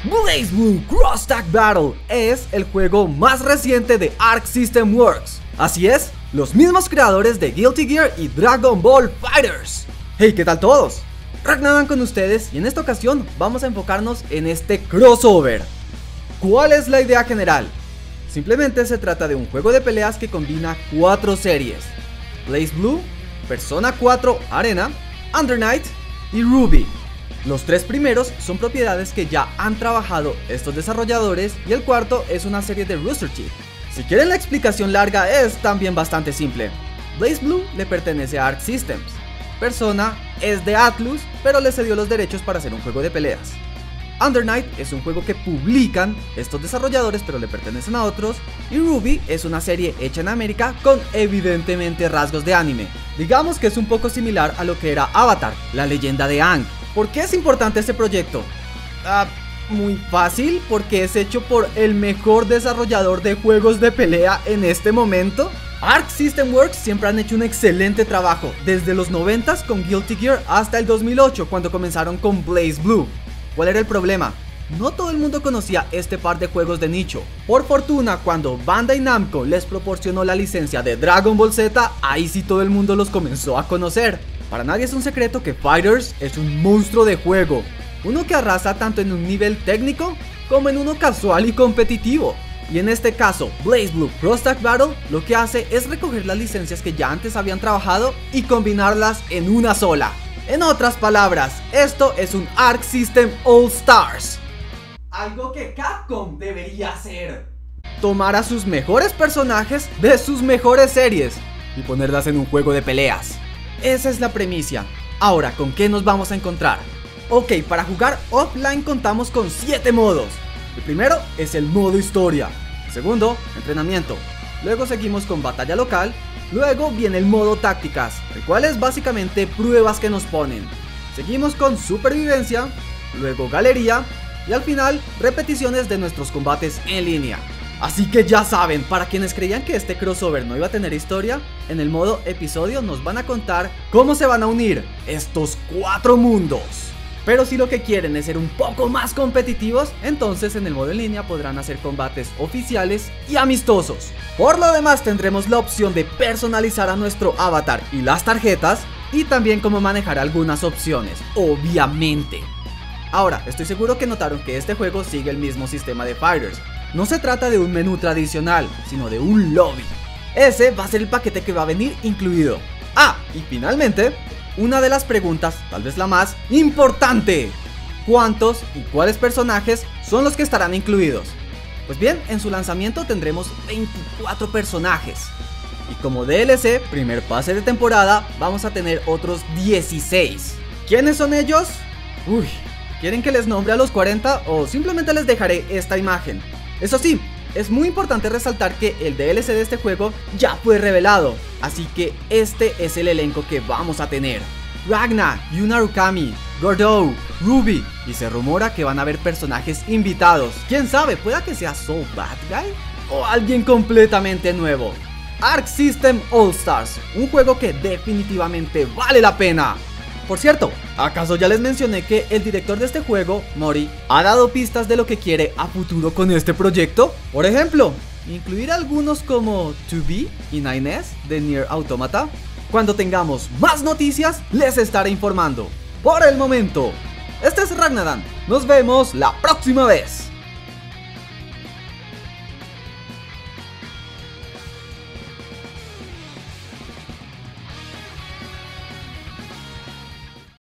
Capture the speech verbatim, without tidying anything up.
BlazBlue Cross Tag Battle es el juego más reciente de Arc System Works. Así es, los mismos creadores de Guilty Gear y Dragon Ball FighterZ. Hey, ¿qué tal todos? Ragnadan con ustedes y en esta ocasión vamos a enfocarnos en este crossover. ¿Cuál es la idea general? Simplemente se trata de un juego de peleas que combina cuatro series: BlazBlue, Persona cuatro Arena, Under Night y Ruby. Los tres primeros son propiedades que ya han trabajado estos desarrolladores y el cuarto es una serie de Rooster Teeth. Si quieren la explicación larga es también bastante simple. BlazBlue le pertenece a Arc Systems, Persona es de Atlus pero le cedió los derechos para hacer un juego de peleas. Under Night es un juego que publican estos desarrolladores pero le pertenecen a otros, y Ruby es una serie hecha en América con evidentemente rasgos de anime. Digamos que es un poco similar a lo que era Avatar, la leyenda de Aang. ¿Por qué es importante este proyecto? Ah, muy fácil, porque es hecho por el mejor desarrollador de juegos de pelea en este momento. Arc System Works siempre han hecho un excelente trabajo, desde los noventas con Guilty Gear hasta el dos mil ocho cuando comenzaron con BlazBlue. ¿Cuál era el problema? No todo el mundo conocía este par de juegos de nicho. Por fortuna, cuando Bandai Namco les proporcionó la licencia de Dragon Ball Z, ahí sí todo el mundo los comenzó a conocer. Para nadie es un secreto que FighterZ es un monstruo de juego, uno que arrasa tanto en un nivel técnico como en uno casual y competitivo. Y en este caso, BlazBlue Cross Tag Battle lo que hace es recoger las licencias que ya antes habían trabajado y combinarlas en una sola. En otras palabras, esto es un Arc System All Stars. Algo que Capcom debería hacer: tomar a sus mejores personajes de sus mejores series y ponerlas en un juego de peleas. Esa es la premisa. Ahora, ¿con qué nos vamos a encontrar? Ok, para jugar offline contamos con siete modos. El primero es el modo historia, el segundo, entrenamiento. Luego seguimos con batalla local. Luego viene el modo tácticas, el cual es básicamente pruebas que nos ponen. Seguimos con supervivencia, luego galería y al final repeticiones de nuestros combates en línea. Así que ya saben, para quienes creían que este crossover no iba a tener historia, en el modo episodio nos van a contar cómo se van a unir estos cuatro mundos. Pero si lo que quieren es ser un poco más competitivos, entonces en el modo en línea podrán hacer combates oficiales y amistosos. Por lo demás tendremos la opción de personalizar a nuestro avatar y las tarjetas, y también cómo manejar algunas opciones, obviamente. Ahora, estoy seguro que notaron que este juego sigue el mismo sistema de FighterZ. No se trata de un menú tradicional, sino de un lobby. Ese va a ser el paquete que va a venir incluido. Ah, y finalmente, una de las preguntas, tal vez la más importante: ¿cuántos y cuáles personajes son los que estarán incluidos? Pues bien, en su lanzamiento tendremos veinticuatro personajes. Y como D L C, primer pase de temporada, vamos a tener otros dieciséis. ¿Quiénes son ellos? Uy, ¿quieren que les nombre a los cuarenta o simplemente les dejaré esta imagen? Eso sí, es muy importante resaltar que el D L C de este juego ya fue revelado, así que este es el elenco que vamos a tener: Ragna, Yuna Arukami, Gordeau, Ruby, y se rumora que van a haber personajes invitados. Quién sabe, pueda que sea Soul Bad Guy o alguien completamente nuevo. Arc System All Stars, un juego que definitivamente vale la pena. Por cierto, ¿acaso ya les mencioné que el director de este juego, Mori, ha dado pistas de lo que quiere a futuro con este proyecto? Por ejemplo, incluir algunos como two B y nine S de Nier Automata. Cuando tengamos más noticias, les estaré informando. Por el momento, este es Ragnadan. Nos vemos la próxima vez.